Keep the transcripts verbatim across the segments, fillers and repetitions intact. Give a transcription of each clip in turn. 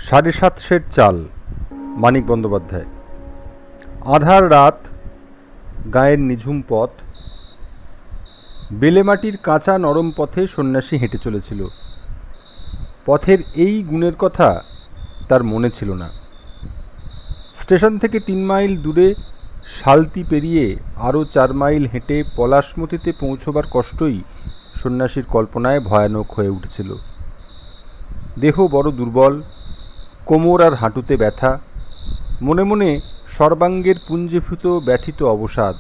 সাড়ে সাত সের চাল। মানিক বন্দ্যোপাধ্যায়। আধার রাত, গায়ের নিঝুম পথ, বেলেমাটির কাঁচা নরম পথে সন্ন্যাসী হেঁটে চলেছিল। পথের এই গুণের কথা তার মনে ছিল না। স্টেশন থেকে তিন মাইল দূরে শালতি পেরিয়ে আরও চার মাইল হেঁটে পলাশমতিতে পৌঁছবার কষ্টই সন্ন্যাসীর কল্পনায় ভয়ানক হয়ে উঠেছিল। দেহ বড় দুর্বল, কোমর আর হাঁটুতে ব্যথা, মনে মনে সর্বাঙ্গের পুঞ্জীভূত ব্যথিত অবসাদ।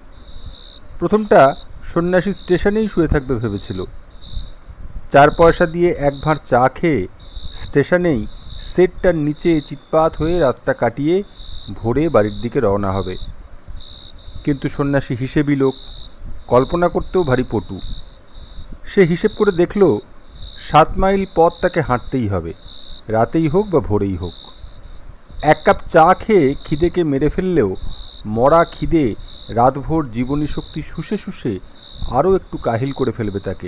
প্রথমটা সন্ন্যাসী স্টেশনেই শুয়ে থাকবে ভেবেছিল। চার পয়সা দিয়ে এক ভাঁড় চা খেয়ে স্টেশনেই সেটটার নিচে চিৎপাত হয়ে রাতটা কাটিয়ে ভোরে বাড়ির দিকে রওনা হবে। কিন্তু সন্ন্যাসী হিসেবি লোক, কল্পনা করতেও ভারী পটু। সে হিসেব করে দেখল সাত মাইল পথ তাকে হাঁটতেই হবে, রাতেই হোক বা ভোরেই হোক। এক কাপ চা খেয়ে খিদেকে মেরে ফেললেও মরা খিদে রাতভর জীবনী শক্তি শুষে শুষে আরও একটু কাহিল করে ফেলবে তাকে।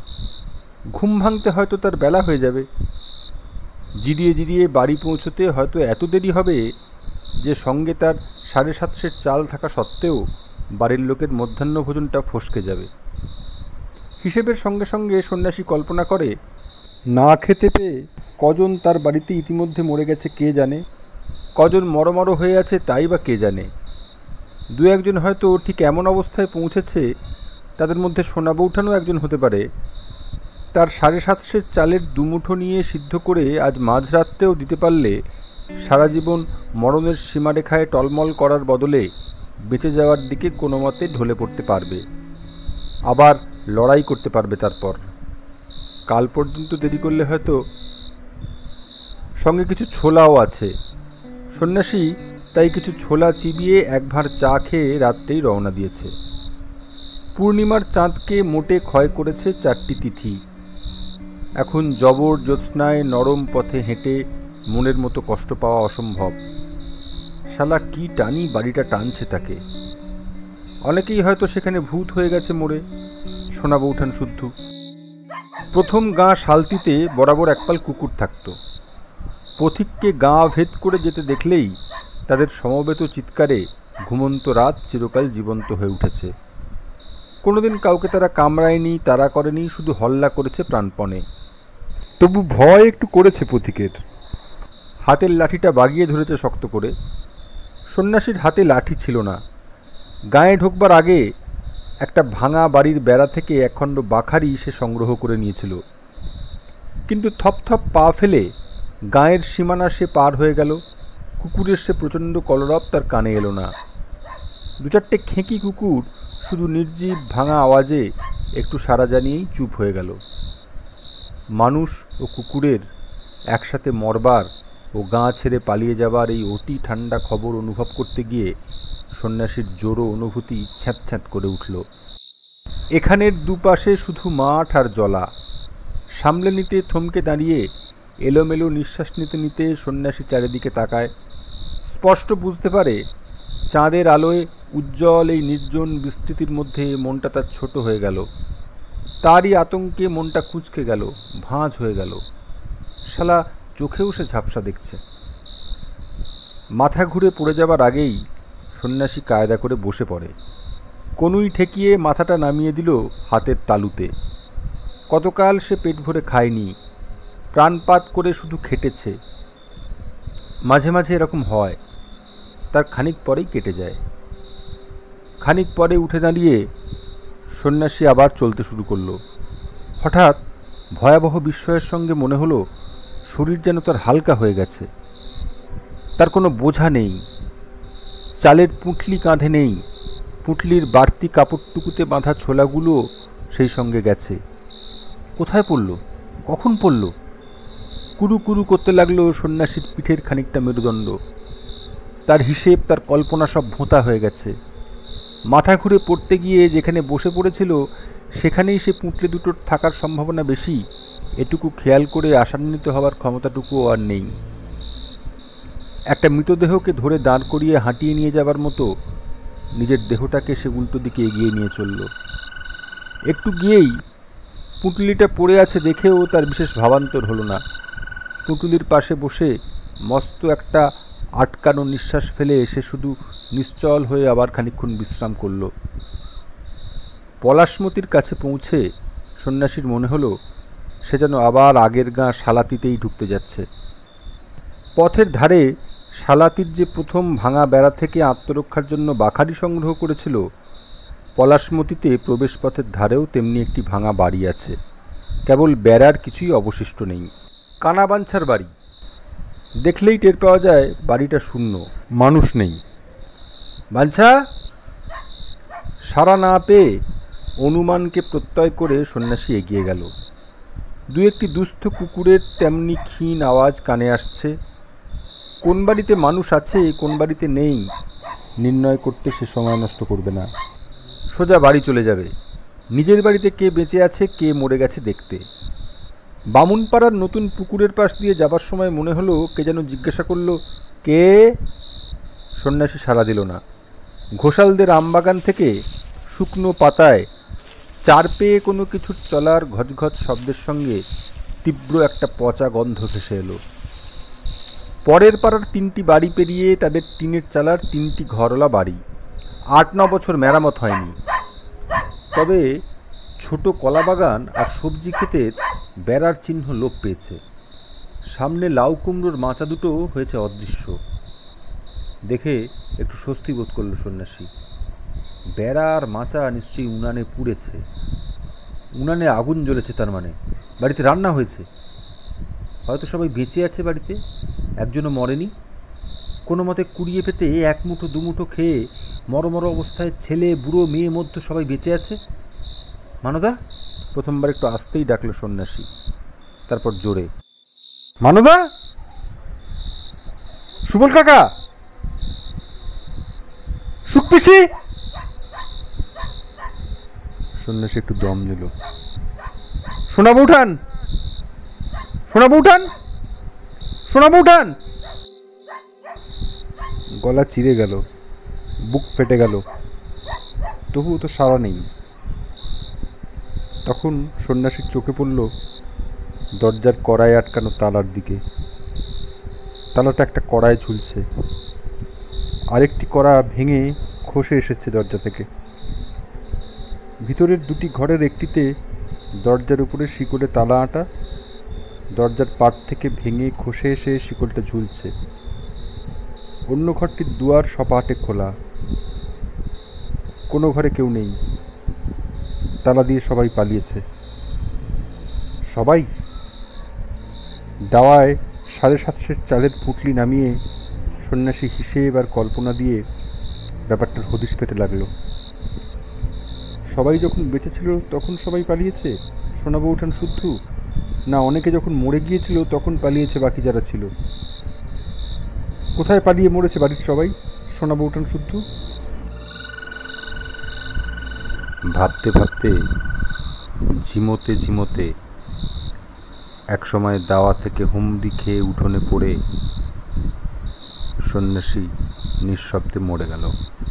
ঘুম ভাঙতে হয়তো তার বেলা হয়ে যাবে। জিরিয়ে জিরিয়ে বাড়ি পৌঁছতে হয়তো এত দেরি হবে যে সঙ্গে তার সাড়ে সাতশের চাল থাকা সত্ত্বেও বাড়ির লোকের মধ্যাহ্ন ভোজনটা ফসকে যাবে। হিসেবের সঙ্গে সঙ্গে সন্ন্যাসী কল্পনা করে, না খেতে পেয়ে কজন তার বাড়িতে ইতিমধ্যে মরে গেছে কে জানে, কজন মরমর হয়ে আছে তাই বা কে জানে। দু একজন হয়তো ঠিক এমন অবস্থায় পৌঁছেছে, তাদের মধ্যে সোনা বৌঠানও একজন হতে পারে। তার সাড়ে সাতশের চালের দুমুঠো নিয়ে সিদ্ধ করে আজ মাঝরাত্রেও দিতে পারলে সারা জীবন মরণের সীমারেখায় টলমল করার বদলে বেঁচে যাওয়ার দিকে কোনো মতে ঢলে পড়তে পারবে, আবার লড়াই করতে পারবে। তারপর কাল পর্যন্ত দেরি করলে হয়তো। সঙ্গে কিছু ছোলাও আছে। সন্ন্যাসী তাই কিছু ছোলা চিবিয়ে এক ভাঁড় চা খেয়ে রাত্রেই রওনা দিয়েছে। পূর্ণিমার চাঁদকে মোটে ক্ষয় করেছে চারটি তিথি। এখন জবর জ্যোৎস্নায় নরম পথে হেঁটে মনের মতো কষ্ট পাওয়া অসম্ভব। শালা কি টানি বাড়িটা টানছে তাকে। অনেকেই হয়তো সেখানে ভূত হয়ে গেছে মোড়ে, সোনা বৌঠান শুদ্ধ। প্রথম গাঁ শালতিতে বরাবর একপাল কুকুর থাকত। পথিককে গাঁ ভেদ করে যেতে দেখলেই তাদের সমবেত চিৎকারে ঘুমন্ত রাত চিরকাল জীবন্ত হয়ে উঠেছে। কোনোদিন কাউকে তারা কামড়ায়নি, তারা করেনি, শুধু হল্লা করেছে প্রাণপণে। তবু ভয় একটু করেছে পথিকের। হাতের লাঠিটা বাগিয়ে ধরেছে শক্ত করে। সন্ন্যাসীর হাতে লাঠি ছিল না। গায়ে ঢোকবার আগে একটা ভাঙা বাড়ির বেড়া থেকে একখণ্ড বাখারি সে সংগ্রহ করে নিয়েছিল। কিন্তু থপথপ পা ফেলে গায়ের সীমানা সে পার হয়ে গেল। কুকুরের সে প্রচণ্ড কলরব তার কানে এলো না। দু চারটে খেঁকি কুকুর শুধু নির্জীব ভাঙা আওয়াজে একটু সাড়া জানিয়েই চুপ হয়ে গেল। মানুষ ও কুকুরের একসাথে মরবার ও গাঁ ছেড়ে পালিয়ে যাবার এই অতি ঠান্ডা খবর অনুভব করতে গিয়ে সন্ন্যাসীর জোরো অনুভূতি ছ্যাঁত ছ্যাঁত করে উঠল। এখানের দুপাশে শুধু মাঠ আর জলা। সামলে নিতে থমকে দাঁড়িয়ে এলোমেলো নিঃশ্বাস নিতে নিতে সন্ন্যাসী চারিদিকে তাকায়। স্পষ্ট বুঝতে পারে চাঁদের আলোয় উজ্জ্বল এই নির্জন বিস্তৃতির মধ্যে মনটা তার ছোট হয়ে গেল। তারই আতঙ্কে মনটা কুঁচকে গেল, ভাঁজ হয়ে গেল। শালা চোখেও সে ঝাপসা দেখছে। মাথা ঘুরে পড়ে যাবার আগেই সন্ন্যাসী কায়দা করে বসে পড়ে। কনুই ঠেকিয়ে মাথাটা নামিয়ে দিল হাতের তালুতে। কতকাল সে পেট ভরে খায়নি, প্রাণপাত করে শুধু খেটেছে। মাঝে মাঝে এরকম হয়, তার খানিক পরেই কেটে যায়। খানিক পরে উঠে দাঁড়িয়ে সন্ন্যাসী আবার চলতে শুরু করলো। হঠাৎ ভয়াবহ বিস্ময়ের সঙ্গে মনে হলো শরীর যেন তার হালকা হয়ে গেছে। তার কোনো বোঝা নেই। চালের পুঁটলি কাঁধে নেই। পুঁটলির বাড়তি কাপড়টুকুতে বাঁধা ছোলাগুলো সেই সঙ্গে গেছে। কোথায় পড়ল, কখন পড়ল? কুরু কুরু করতে লাগলো সন্ন্যাসীর পিঠের খানিকটা মেরুদণ্ড। তার হিসেব, তার কল্পনা সব ভোঁতা হয়ে গেছে। মাথা ঘুরে পড়তে গিয়ে যেখানে বসে পড়েছিল সেখানেই সে পুঁটলি দুটোর থাকার সম্ভাবনা বেশি, এটুকু খেয়াল করে আশান্বিত হওয়ার ক্ষমতাটুকুও আর নেই। একটা মৃতদেহকে ধরে দাঁড় করিয়ে হাঁটিয়ে নিয়ে যাবার মতো নিজের দেহটাকে সে উল্টো দিকে এগিয়ে নিয়ে চলল। একটু গিয়েই পুঁটলিটা পড়ে আছে দেখেও তার বিশেষ ভাবান্তর হলো না। পুঁটুলির পাশে বসে মস্ত একটা আটকানো নিঃশ্বাস ফেলে সে শুধু নিশ্চল হয়ে আবার খানিকক্ষণ বিশ্রাম করল। পলাশমতির কাছে পৌঁছে সন্ন্যাসীর মনে হলো সে যেন আবার আগের গাঁ শালাতিতেই ঢুকতে যাচ্ছে। পথের ধারে শালাতির যে প্রথম ভাঙা বেড়া থেকে আত্মরক্ষার জন্য বাখারি সংগ্রহ করেছিল, পলাশমতিতে প্রবেশপথের ধারেও তেমনি একটি ভাঙা বাড়ি আছে। কেবল বেড়ার কিছুই অবশিষ্ট নেই। কানাবাঞ্ছার বাড়ি। দেখলেই টের পাওয়া যায় বাড়িটা শূন্য, মানুষ নেই। বাঞ্ছা! সাড়া না পেয়ে অনুমানকে প্রত্যয় করে সন্ন্যাসী এগিয়ে গেল। দু একটি দুস্থ কুকুরের তেমনি ক্ষীণ আওয়াজ কানে আসছে। কোন বাড়িতে মানুষ আছে কোন বাড়িতে নেই নির্ণয় করতে সে সময় নষ্ট করবে না, সোজা বাড়ি চলে যাবে, নিজের বাড়িতে কে বেঁচে আছে কে মরে গেছে দেখতে। বামুনপাড়ার নতুন পুকুরের পাশ দিয়ে যাবার সময় মনে হলো কে যেন জিজ্ঞাসা করল, কে? সন্ন্যাসী সাড়া দিল না। ঘোষালদের আমবাগান থেকে শুকনো পাতায় চার পেয়ে কোনো কিছুর চলার ঘচঘচ শব্দের সঙ্গে তীব্র একটা পচা গন্ধ ভেসে এলো। পরের পাড়ার তিনটি বাড়ি পেরিয়ে তাদের টিনের চালার তিনটি ঘরওয়ালা বাড়ি। আট ন বছর মেরামত হয়নি, তবে ছোট কলাবাগান আর সবজি ক্ষেতের বেড়ার চিহ্ন লোপ পেয়েছে। সামনে লাউ কুমড়োর মাচা দুটো হয়েছে অদৃশ্য। দেখে একটু স্বস্তি বোধ করল সন্ন্যাসী। বেড়া আর মাচা নিশ্চয়ই উনানে পুড়েছে, উনানে আগুন জ্বলেছে, তার মানে বাড়িতে রান্না হয়েছে। হয়তো সবাই বেঁচে আছে বাড়িতে, একজনও মরেনি। কোনো মতে কুড়িয়ে পেতে এক মুঠো দুমুঠো খেয়ে মরমর অবস্থায় ছেলে বুড়ো মেয়ে মধ্য সবাই বেঁচে আছে। মানদা! প্রথমবার একটু আস্তেই ডাকলো সন্ন্যাসী, তারপর জোরে, মানদা! সুবল কাকা! সুকপিসি! সন্ন্যাসী একটু দম নিল। সোনা বৌঠান! সোনা বৌঠান! সোনা বৌঠান! গলা চিরে গেল, বুক ফেটে গেল, তবুও তো সাড়া নেই। তখন সন্ন্যাসীর চোখে পড়ল দরজার কড়ায় আটকানো তালার দিকে। তালাটা একটা কড়ায় ঝুলছে, আরেকটি কড়া ভেঙে খসে এসেছে দরজা থেকে। ভিতরের দুটি ঘরের একটিতে দরজার উপরে শিকলে তালা আঁটা, দরজার পাট থেকে ভেঙে খসে এসে শিকলটা ঝুলছে। অন্য ঘরটির দুয়ার সপাটে খোলা, কোনো ঘরে কেউ নেই। তালা দিয়ে সবাই পালিয়েছে। সবাই? দাওয়ায় সাড়ে সাতশের চালের পুঁটলি নামিয়ে সন্ন্যাসী হিসেব আর কল্পনা দিয়ে ব্যাপারটার হদিশ পেতে লাগলো। সবাই যখন বেঁচে ছিল তখন সবাই পালিয়েছে, সোনা বৌঠান শুদ্ধ? না অনেকে যখন মরে গিয়েছিল তখন পালিয়েছে বাকি যারা ছিল? কোথায় পালিয়ে মরেছে বাড়ির সবাই, সোনা বৌঠান শুদ্ধ? ভাবতে ভাবতে ঝিমোতে ঝিমোতে একসময় দাওয়া থেকে হুমড়ি খেয়ে উঠোনে পড়ে সন্ন্যাসী নিঃশব্দে মরে গেল।